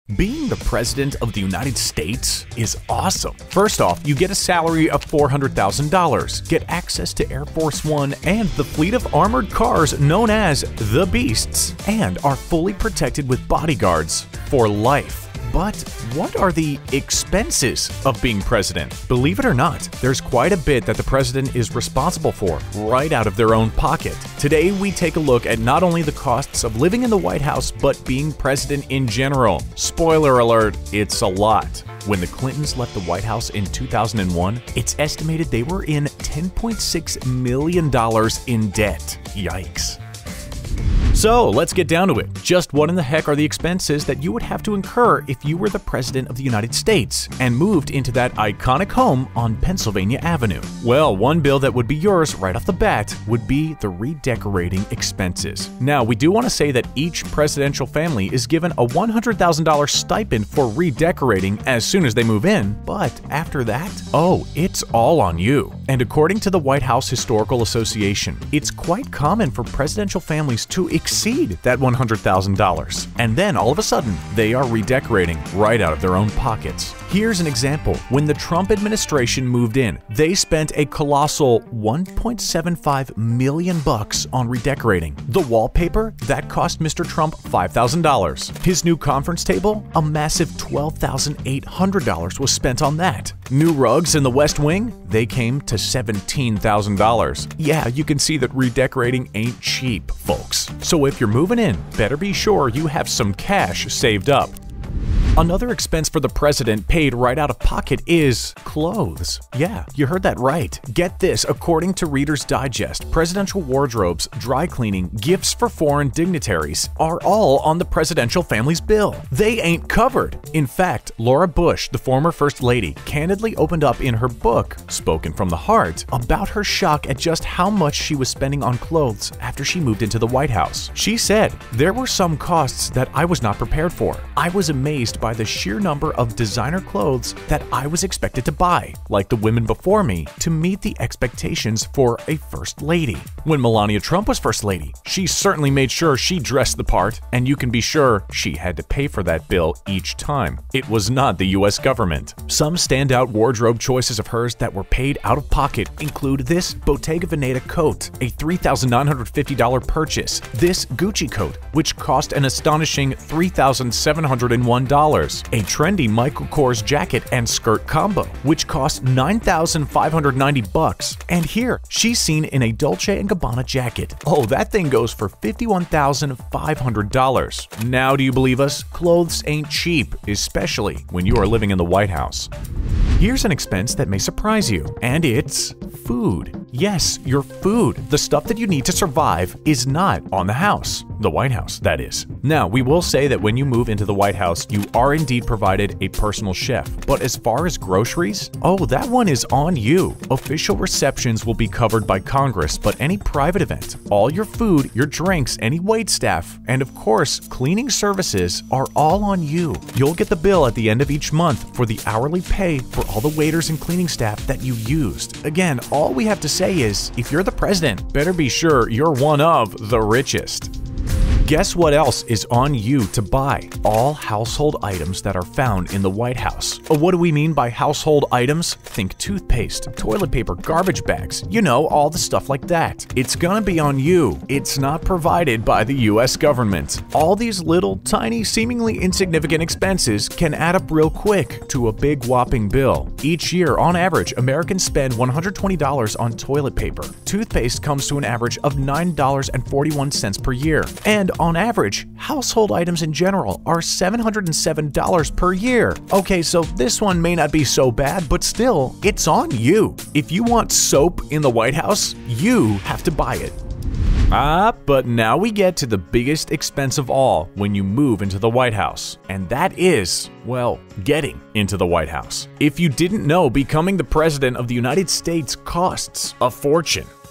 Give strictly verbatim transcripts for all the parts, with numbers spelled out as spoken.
Being the President of the United States is awesome. First off, you get a salary of four hundred thousand dollars, get access to Air Force One and the fleet of armored cars known as the Beasts, and are fully protected with bodyguards for life. But what are the expenses of being president? Believe it or not, there's quite a bit that the president is responsible for right out of their own pocket. Today, we take a look at not only the costs of living in the White House, but being president in general. Spoiler alert, it's a lot. When the Clintons left the White House in two thousand one, it's estimated they were in ten point six million dollars in debt. Yikes. So let's get down to it. Just what in the heck are the expenses that you would have to incur if you were the President of the United States and moved into that iconic home on Pennsylvania Avenue? Well, one bill that would be yours right off the bat would be the redecorating expenses. Now, we do want to say that each presidential family is given a one hundred thousand dollar stipend for redecorating as soon as they move in, but after that, oh, it's all on you. And according to the White House Historical Association, it's quite common for presidential families to exceed that one hundred thousand dollars. And then all of a sudden, they are redecorating right out of their own pockets. Here's an example. When the Trump administration moved in, they spent a colossal one point seven five million bucks on redecorating. The wallpaper, that cost Mister Trump five thousand dollars. His new conference table, a massive twelve thousand eight hundred dollars was spent on that. New rugs in the West Wing, they came to seventeen thousand dollars. Yeah, you can see that redecorating ain't cheap, folks. So if you're moving in, better be sure you have some cash saved up. Another expense for the president paid right out of pocket is clothes. Yeah, you heard that right. Get this, according to Reader's Digest, presidential wardrobes, dry cleaning, gifts for foreign dignitaries are all on the presidential family's bill. They ain't covered. In fact, Laura Bush, the former First Lady, candidly opened up in her book, Spoken from the Heart, about her shock at just how much she was spending on clothes after she moved into the White House. She said, "There were some costs that I was not prepared for. I was amazed by the sheer number of designer clothes that I was expected to buy, like the women before me, to meet the expectations for a First Lady." When Melania Trump was First Lady, she certainly made sure she dressed the part, and you can be sure she had to pay for that bill each time. It was not the U S government. Some standout wardrobe choices of hers that were paid out of pocket include this Bottega Veneta coat, a three thousand nine hundred fifty dollar purchase, this Gucci coat, which cost an astonishing three thousand seven hundred one dollars, a trendy Michael Kors jacket and skirt combo, which cost nine thousand five hundred ninety bucks. And here, she's seen in a Dolce and Gabbana jacket. Oh, that thing goes for fifty-one thousand five hundred dollars. Now, do you believe us? Clothes ain't cheap, especially when you are living in the White House. Here's an expense that may surprise you, and it's food. Yes, your food. The stuff that you need to survive is not on the house. The White House, that is. Now, we will say that when you move into the White House, you are indeed provided a personal chef. But as far as groceries, oh, that one is on you. Official receptions will be covered by Congress, but any private event, all your food, your drinks, any waitstaff, and of course, cleaning services are all on you. You'll get the bill at the end of each month for the hourly pay for all the waiters and cleaning staff that you used. Again, all we have to say is, if you're the president, better be sure you're one of the richest. Guess what else is on you to buy? All household items that are found in the White House. What do we mean by household items? Think toothpaste, toilet paper, garbage bags, you know, all the stuff like that. It's gonna be on you. It's not provided by the U S government. All these little, tiny, seemingly insignificant expenses can add up real quick to a big whopping bill. Each year, on average, Americans spend one hundred twenty dollars on toilet paper. Toothpaste comes to an average of nine dollars and forty-one cents per year. And on average, household items in general are seven hundred seven dollars per year. Okay, so this one may not be so bad, but still, it's on you. If you want soap in the White House, you have to buy it. Ah, but now we get to the biggest expense of all when you move into the White House, and that is, well, getting into the White House. If you didn't know, becoming the President of the United States costs a fortune.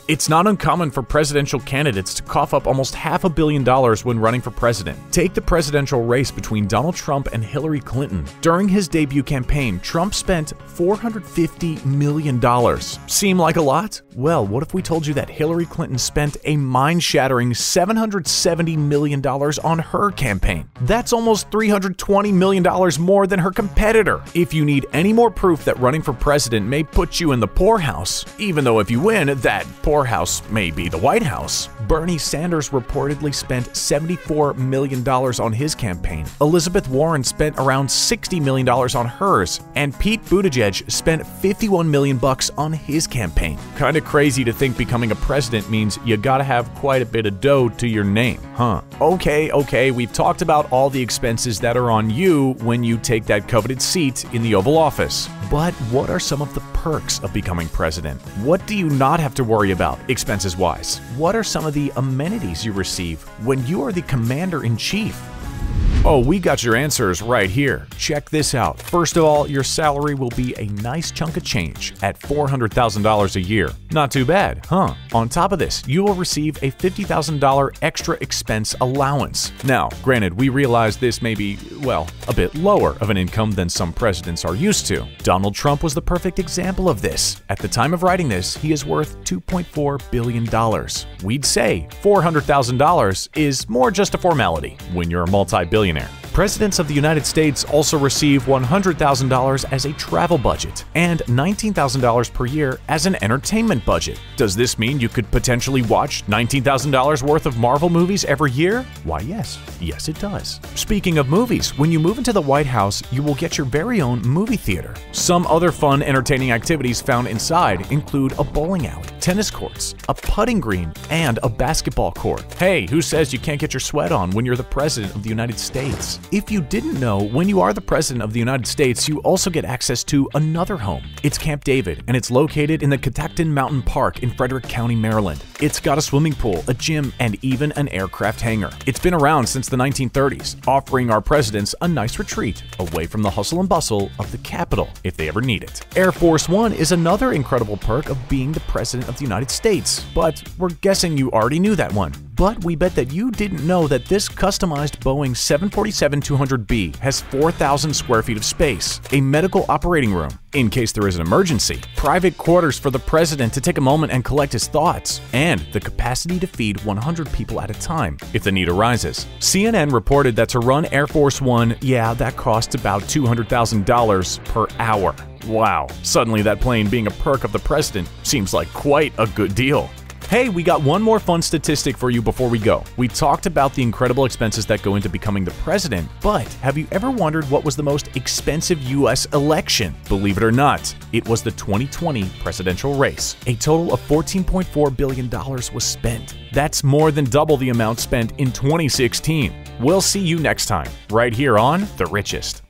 It's not uncommon for presidential candidates to cough up almost half a billion dollars when running for president. Take the presidential race between Donald Trump and Hillary Clinton. During his debut campaign, Trump spent four hundred fifty million dollars. Seem like a lot? Well, what if we told you that Hillary Clinton spent a mind-shattering seven hundred seventy million dollars on her campaign? That's almost three hundred twenty million dollars more than her competitor. If you need any more proof that running for president may put you in the poorhouse, even though if you win, that poorhouse may be the White House, Bernie Sanders reportedly spent seventy-four million dollars on his campaign. Elizabeth Warren spent around sixty million dollars on hers, and Pete Buttigieg spent fifty-one million bucks on his campaign. Kinda crazy to think becoming a president means you gotta have quite a bit of dough to your name, huh? Okay, okay, we've talked about all the expenses that are on you when you take that coveted seat in the Oval Office. But what are some of the perks of becoming president? What do you not have to worry about, expenses-wise? What are some of the amenities you receive when you are the commander-in-chief? Oh, we got your answers right here. Check this out. First of all, your salary will be a nice chunk of change at four hundred thousand dollars a year. Not too bad, huh? On top of this, you will receive a fifty thousand dollars extra expense allowance. Now, granted, we realize this may be, well, a bit lower of an income than some presidents are used to. Donald Trump was the perfect example of this. At the time of writing this, he is worth two point four billion dollars. We'd say four hundred thousand dollars is more just a formality when you're a multi-billionaire. Presidents of the United States also receive one hundred thousand dollars as a travel budget and nineteen thousand dollars per year as an entertainment budget. Does this mean you could potentially watch nineteen thousand dollars worth of Marvel movies every year? Why, yes. Yes, it does. Speaking of movies, when you move into the White House, you will get your very own movie theater. Some other fun, entertaining activities found inside include a bowling alley, tennis courts, a putting green, and a basketball court. Hey, who says you can't get your sweat on when you're the President of the United States? If you didn't know, when you are the President of the United States, you also get access to another home. It's Camp David, and it's located in the Catoctin Mountain Park in Frederick County, Maryland. It's got a swimming pool, a gym, and even an aircraft hangar. It's been around since the nineteen thirties, offering our presidents a nice retreat away from the hustle and bustle of the Capitol if they ever need it. Air Force One is another incredible perk of being the President of the United States, but we're guessing you already knew that one. But we bet that you didn't know that this customized Boeing seven forty-seven two hundred B has four thousand square feet of space, a medical operating room in case there is an emergency, private quarters for the president to take a moment and collect his thoughts, and the capacity to feed one hundred people at a time if the need arises. C N N reported that to run Air Force One, yeah, that costs about two hundred thousand dollars per hour. Wow, suddenly that plane being a perk of the president seems like quite a good deal. Hey, we got one more fun statistic for you before we go. We talked about the incredible expenses that go into becoming the president, but have you ever wondered what was the most expensive U S election? Believe it or not, it was the twenty twenty presidential race. A total of fourteen point four billion dollars was spent. That's more than double the amount spent in twenty sixteen. We'll see you next time, right here on The Richest.